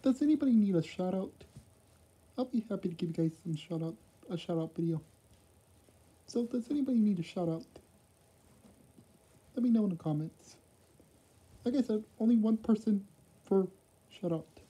does anybody need a shout out? I'll be happy to give you guys a shout out video. So does anybody need a shout out? Let me know in the comments. Like I said, only one person for shout out.